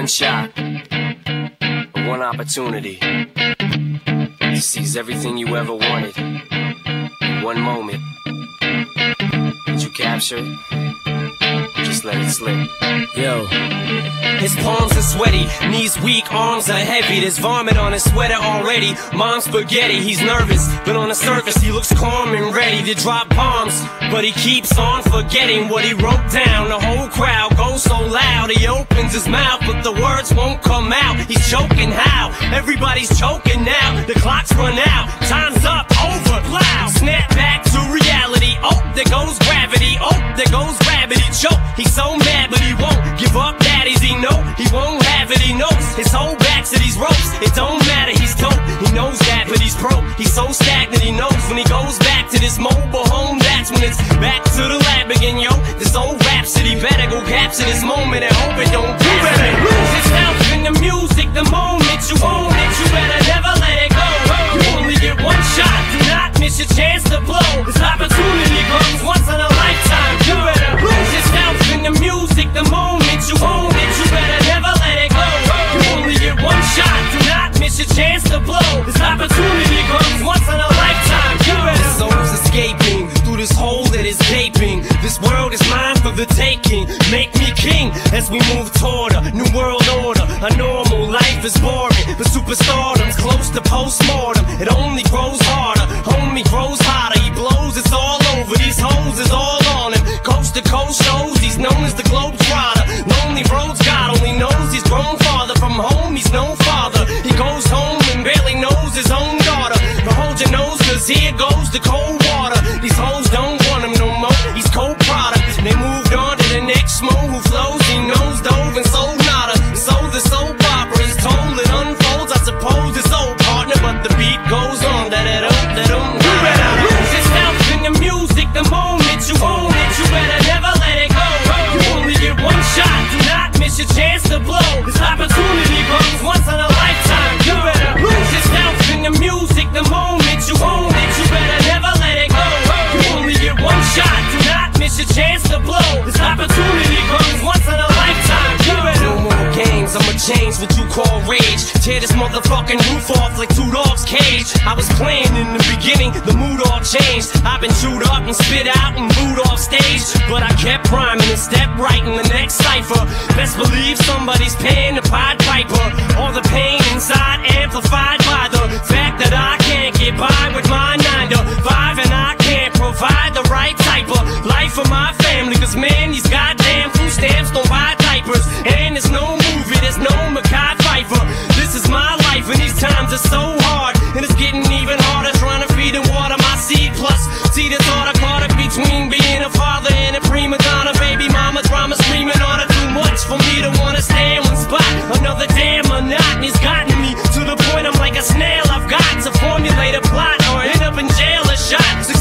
one shot, one opportunity to seize everything you ever wanted in one moment. Did you capture it? Or just let it slip? Yo. His palms are sweaty, knees weak, arms are heavy. There's vomit on his sweater already. Mom's spaghetti, he's nervous, but on the surface he looks calm and ready to drop bombs. But he keeps on forgetting what he wrote down. The whole crowd goes so loud, he opens his mouth, but the words won't come out. He's choking how? Everybody's choking now. The clock's run out, time's up, over, loud. Snap back to reality, oh, there goes gravity. Oh, there goes gravity, choke. He's so mad, but he won't give up. Daddies, he know he won't have it. He knows his whole back to these ropes. It don't matter, he's dope. He knows that, but he's broke. He's so stagnant, he knows when he goes back to this mobile home, that's when it's back to the lab again, yo. This old rhapsody better go capture this moment and hope it don't pass. You better lose yourself in the music the moment you own it. You better never let it go. You only get one shot, do not miss your chance to blow. This opportunity comes once in a lifetime. You better lose yourself in the music the moment you own it. You better never let it go. You only get one shot, do not miss your chance to blow. This opportunity comes once in a lifetime. You better. This soul's escaping through this hole that is gaping. This world is mine for the taking. Make me king as we move toward a new world order. A normal life is boring, but superstardom's close to postmortem. It only grows harder, homie grows hotter. He blows, it's all over. These hoes is all on him. Coast to coast shows, he's known as the Globetrotter. Lonely roads, God only knows he's grown farther from home. He's no father. He goes home and barely knows his own daughter. But hold your nose, cause here goes the cold water. These hoes don't want him no more. He's cold product. They moved on to the next mo who flows. He knows dove and sold nada. So the soap opera is told, it unfolds. I suppose it's old partner, but the beat goes on. You better lose yourself in the music the moment you own it. You better never let it go. You only get one shot, do not miss your chance to blow. This opportunity comes once in a lifetime. You better lose yourself in the music the moment you own it. You better never let it go. You only get one shot, do not miss your chance to blow. This opportunity comes once in a lifetime. You better. No more games, I'ma change what you call rage. Tear this motherfucking roof off like two dogs' cage. I was playing in the beginning, the mood all changed. I've been chewed up and spit out and booed off stage, but I kept rhyming and stepped right in the next cipher. Best believe somebody's paying the Pied Piper. All the pain inside amplified by the fact that I can't get by with my 9 to 5, and I can't provide the right type of life for my family. Cause man, these goddamn food stamps don't buy diapers, and there's no movie, there's no Mackay Pfeiffer. This is my life and these times are so hard, and it's getting even harder trying to feed and water my seed. Plus, see the thought I caught up between being a father and a prima donna. Baby mama drama screaming on it too much for me to wanna stay in one spot. Another damn monotony's gotten me to the point I'm like a snail. I've got to formulate a plot or end up in jail or shot. So